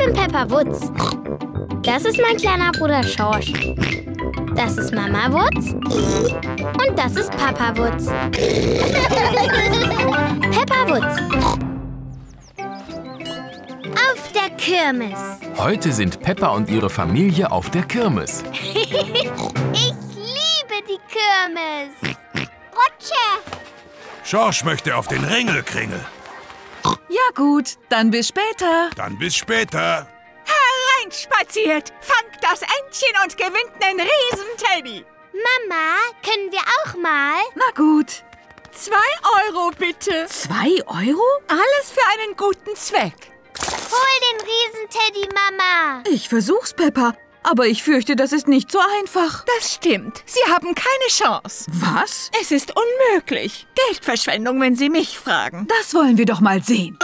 bin Peppa Wutz. Das ist mein kleiner Bruder Schorsch. Das ist Mama Wutz. Und das ist Papa Wutz. Peppa Wutz. Auf der Kirmes. Heute sind Peppa und ihre Familie auf der Kirmes. Ich liebe die Kirmes. Rutsche. Schorsch möchte auf den Ringelkringel. Ja gut, dann bis später. Dann bis später. Hereinspaziert, fangt das Entchen und gewinnt einen Riesenteddy. Mama, können wir auch mal? Na gut. 2 Euro bitte. 2 Euro? Alles für einen guten Zweck. Hol den Riesenteddy, Mama. Ich versuch's, Peppa. Aber ich fürchte, das ist nicht so einfach. Das stimmt. Sie haben keine Chance. Was? Es ist unmöglich. Geldverschwendung, wenn Sie mich fragen. Das wollen wir doch mal sehen.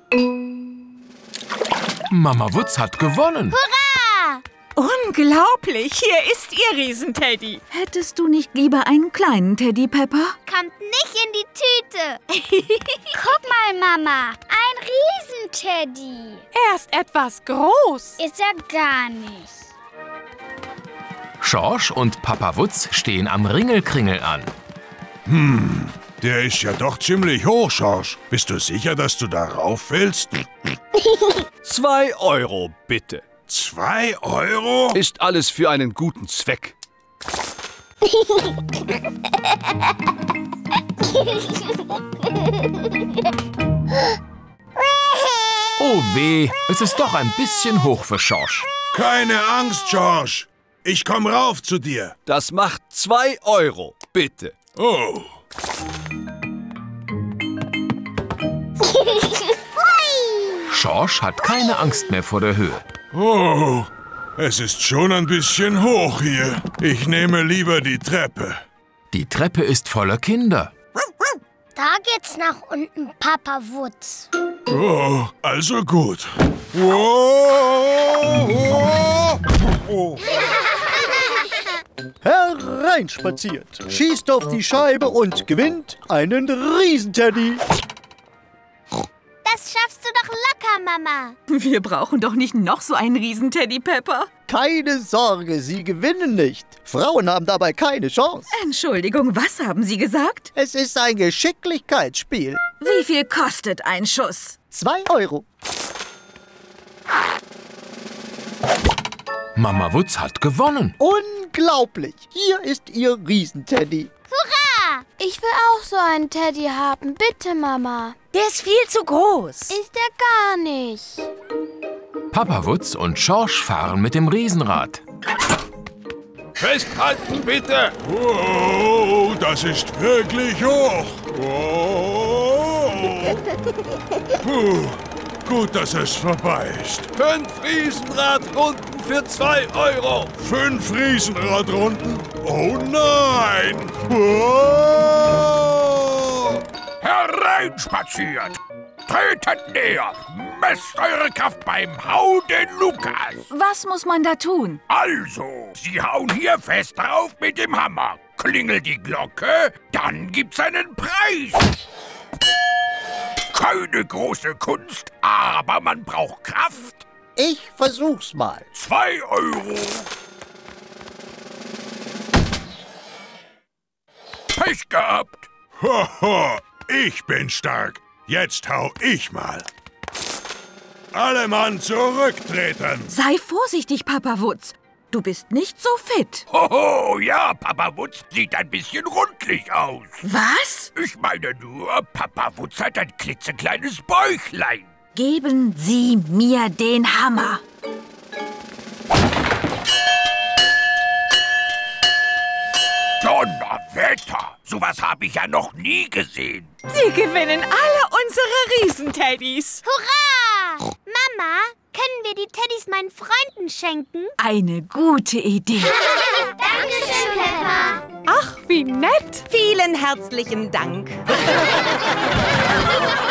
Mama Wutz hat gewonnen. Hurra! Unglaublich. Hier ist Ihr Riesenteddy. Hättest du nicht lieber einen kleinen Teddy, Peppa? Kommt nicht in die Tüte. Guck mal, Mama. Ein Riesenteddy. Er ist etwas groß. Ist er gar nicht. Schorsch und Papa Wutz stehen am Ringelkringel an. Der ist ja doch ziemlich hoch, Schorsch. Bist du sicher, dass du da rauf willst? 2 Euro, bitte. 2 Euro? Ist alles für einen guten Zweck. Oh weh, es ist doch ein bisschen hoch für Schorsch. Keine Angst, Schorsch. Ich komm rauf zu dir. Das macht 2 Euro, bitte. Oh. Schorsch hat keine Angst mehr vor der Höhe. Oh, es ist schon ein bisschen hoch hier. Ich nehme lieber die Treppe. Die Treppe ist voller Kinder. Da geht's nach unten, Papa Wutz. Oh, also gut. Wow. Oh. Hereinspaziert, schießt auf die Scheibe und gewinnt einen Riesenteddy. Das schaffst du doch locker, Mama. Wir brauchen doch nicht noch so einen Riesenteddy, Peppa. Keine Sorge, Sie gewinnen nicht. Frauen haben dabei keine Chance. Entschuldigung, was haben Sie gesagt? Es ist ein Geschicklichkeitsspiel. Wie viel kostet ein Schuss? 2 Euro. Mama Wutz hat gewonnen. Unglaublich. Hier ist Ihr Riesenteddy. Hurra! Ich will auch so einen Teddy haben. Bitte, Mama. Der ist viel zu groß. Ist er gar nicht. Papa Wutz und Schorsch fahren mit dem Riesenrad. Festhalten, bitte. Oh, das ist wirklich hoch. Oh. Puh, gut, dass es vorbei ist. 5 Riesenradrunden für 2 Euro. 5 Riesenradrunden? Oh nein! Oh. Hereinspaziert! Tretet näher! Messt eure Kraft beim Hau den Lukas! Was muss man da tun? Also, Sie hauen hier fest drauf mit dem Hammer. Klingelt die Glocke, dann gibt's einen Preis. Keine große Kunst, aber man braucht Kraft. Ich versuch's mal. 2 Euro. Pech gehabt. Hoho, ich bin stark. Jetzt hau ich mal. Alle Mann zurücktreten. Sei vorsichtig, Papa Wutz. Du bist nicht so fit. Hoho, ja, Papa Wutz sieht ein bisschen rundlich aus. Was? Ich meine nur, Papa Wutz hat ein klitzekleines Bäuchlein. Geben Sie mir den Hammer. Donnerwetter! Sowas habe ich ja noch nie gesehen. Sie gewinnen alle unsere Riesenteddys. Hurra! Mama, können wir die Teddys meinen Freunden schenken? Eine gute Idee. Dankeschön, Peppa. Ach, wie nett. Vielen herzlichen Dank.